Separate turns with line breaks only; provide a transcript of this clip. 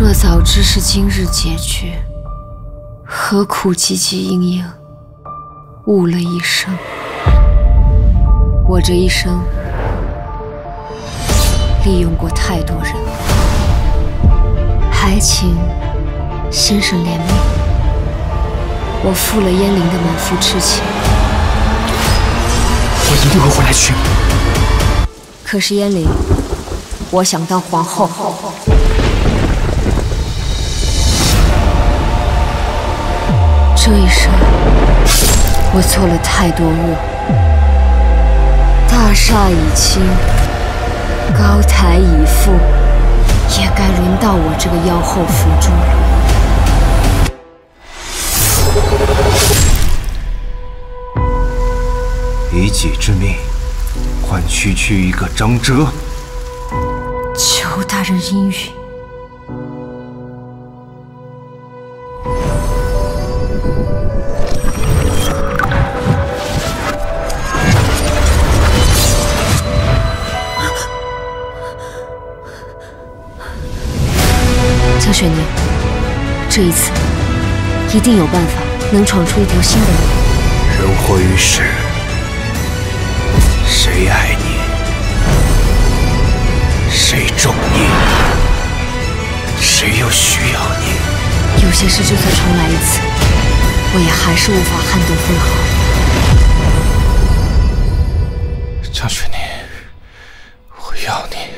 若早知是今日结局，何苦汲汲营营，误了一生。我这一生利用过太多人，还请先生怜悯。我负了燕陵的满腹痴情，
我一定会回来娶你。
可是燕陵，我想当皇后。这一生，我做了太多恶，大厦已倾，高台已覆，也该轮到我这个妖后伏诛了。
以己之命，换区区一个张哲。
求大人应允。江雪宁，这一次一定有办法能闯出一条新的路。
人活于世，谁爱你，谁重你，谁又需要你？
有些事就算重来一次，我也还是无法撼动分毫。
江雪宁，我要你。